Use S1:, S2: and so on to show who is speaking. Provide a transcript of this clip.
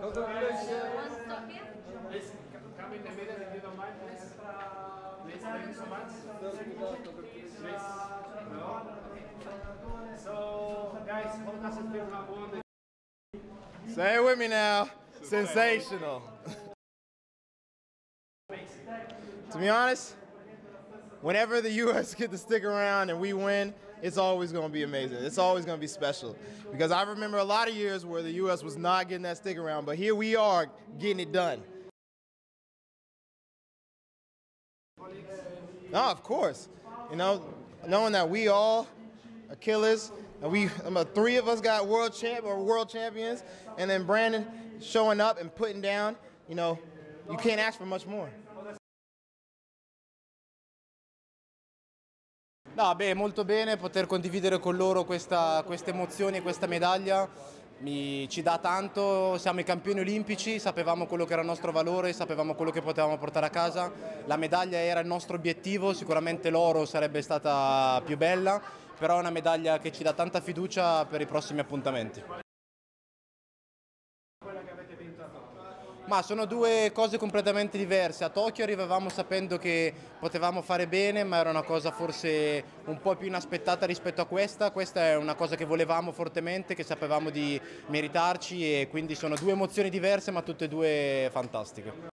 S1: Congratulations.
S2: Stop here.
S1: Please come in the middle if you don't mind, please. Please, thank you so much. Please. No? So, guys, how does it feel now on the...
S3: Say it with me now. Sensational. To be honest, whenever the U.S. get to stick around and we win, it's always going to be amazing. It's always going to be special. Because I remember a lot of years where the U.S. was not getting that stick around, but here we are getting it done. No, of course. You know, knowing that we all are killers, and three of us got world champions, and then Brandon showing up and putting down, you know, you can't ask for much more.
S4: No, beh, molto bene poter condividere con loro queste emozioni e questa medaglia ci dà tanto. Siamo i campioni olimpici, sapevamo quello che era il nostro valore, sapevamo quello che potevamo portare a casa, la medaglia era il nostro obiettivo, sicuramente l'oro sarebbe stata più bella, però è una medaglia che ci dà tanta fiducia per i prossimi appuntamenti. Ma sono due cose completamente diverse. A Tokyo arrivavamo sapendo che potevamo fare bene, ma era una cosa forse un po' più inaspettata rispetto a questa. Questa è una cosa che volevamo fortemente, che sapevamo di meritarci, e quindi sono due emozioni diverse ma tutte e due fantastiche.